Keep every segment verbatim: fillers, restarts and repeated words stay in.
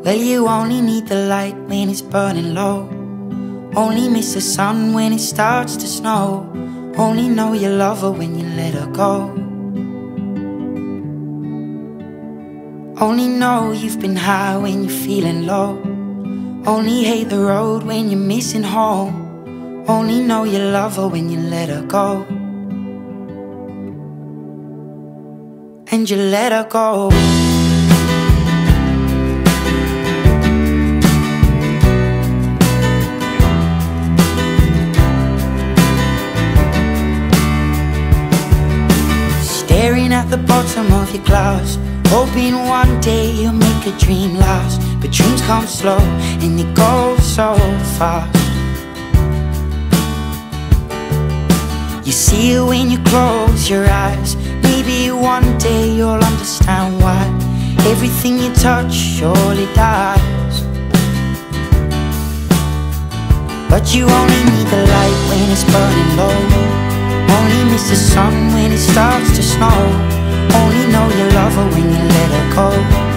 Well, you only need the light when it's burning low. Only miss the sun when it starts to snow. Only know you love her when you let her go. Only know you've been high when you're feeling low. Only hate the road when you're missing home. Only know you love her when you let her go. And you let her go. Staring at the bottom of your glass, hoping one day you'll make a dream last. But dreams come slow and they go so fast. You see it when you close your eyes. Maybe one day you'll understand why everything you touch surely dies. But you only need the light when it's burning low. Only miss the sun when it starts to snow. Only know you love her when you let her go.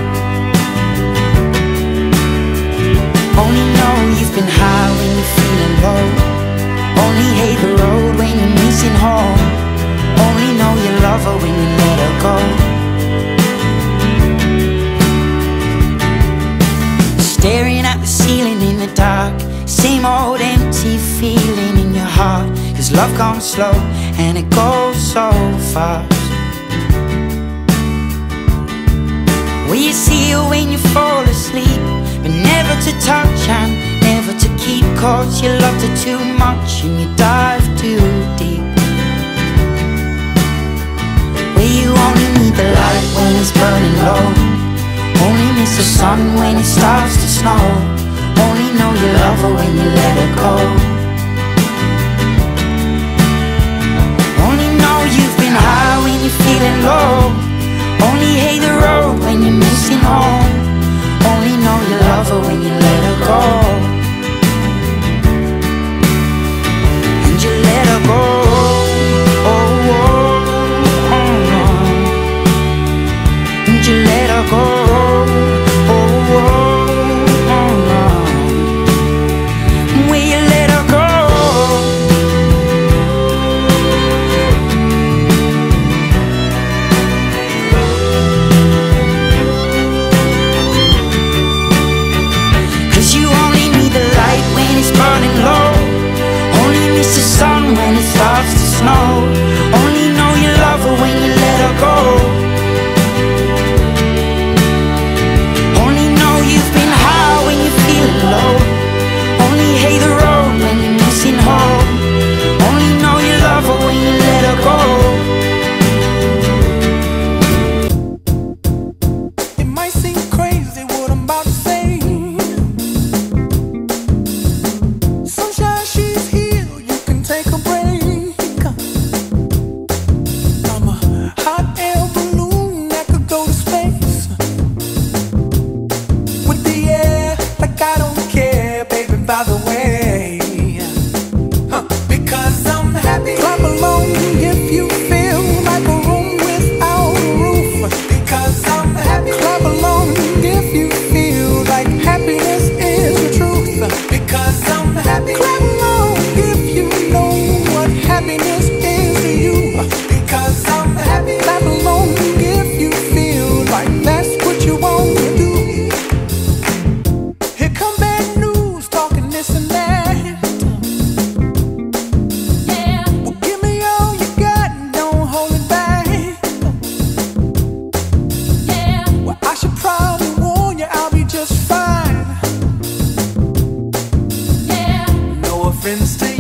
Only know you've been high when you're feeling low. Only hate the road when you're missing home. Only know you love her when you let her go. Staring at the ceiling in the dark, same old empty feeling in your heart. Cause love comes slow and it goes so fast. Well, you see her when you fall asleep, but never to touch and never to keep. Cause you loved her too much and you dive too deep. Well, you only need the light when it's burning low. Only miss the sun when it starts to snow. Only know you love her when you let her go. Only know you've been high when you're feeling low. Only hate the road when you're missing home. Only know you love her when you let her go. And you let her go. Oh, oh, oh, oh. And you let her go. Oh, oh, oh, oh. Will you let her go? When it starts to snow, only know you love her when you let her go. Only know you've been high when you're feeling low. Only hate the road when you're missing home. Only know you love her when you let her go. It might seem crazy what I'm about to say. Sunshine, she's here, you can take a break. By the way, huh. Because I'm happy. Clap along if you feel like a room without a roof. Because I'm happy. Clap along if you feel like happiness is the truth. Because I'm happy. Clap along if you know what happiness is to you. Because I'm happy. Clap along if you feel like that's what you want to do. Here come bad news, talking this and that. Yeah. Well, give me all you got and don't hold it back. Yeah. Well, I should probably warn you, I'll be just fine. Yeah. No offense to